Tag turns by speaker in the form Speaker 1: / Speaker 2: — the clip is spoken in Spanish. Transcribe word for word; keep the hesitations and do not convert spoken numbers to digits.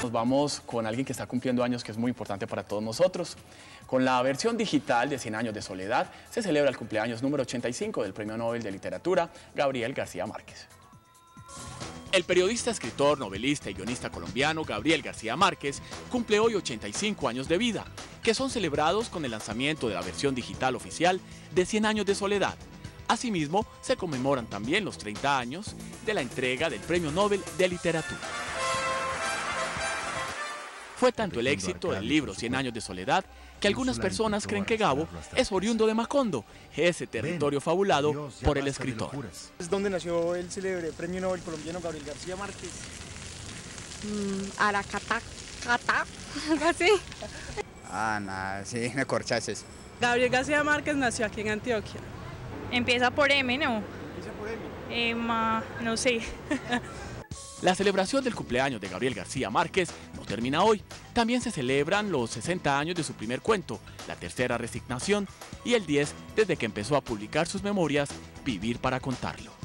Speaker 1: nos vamos con alguien que está cumpliendo años, que es muy importante para todos nosotros. Con la versión digital de Cien años de soledad, se celebra el cumpleaños número ochenta y cinco del Premio Nobel de Literatura, Gabriel García Márquez.
Speaker 2: El periodista, escritor, novelista y guionista colombiano Gabriel García Márquez cumple hoy ochenta y cinco años de vida, que son celebrados con el lanzamiento de la versión digital oficial de Cien años de soledad. Asimismo, se conmemoran también los treinta años de la entrega del Premio Nobel de Literatura. Fue tanto el éxito del libro Cien años de soledad que algunas personas creen que Gabo es oriundo de Macondo, ese territorio fabulado por el escritor.
Speaker 3: Es donde nació el célebre Premio Nobel colombiano Gabriel García Márquez.
Speaker 4: Mm, Aracatá, Catá, algo así.
Speaker 5: Ah, nada, sí, me corchases.
Speaker 6: Gabriel García Márquez nació aquí en Antioquia.
Speaker 4: Empieza por M, ¿no?
Speaker 3: Empieza por él.
Speaker 4: Emma, no sé.
Speaker 2: La celebración del cumpleaños de Gabriel García Márquez no termina hoy. También se celebran los sesenta años de su primer cuento, La tercera resignación, y el diez desde que empezó a publicar sus memorias, Vivir para contarlo.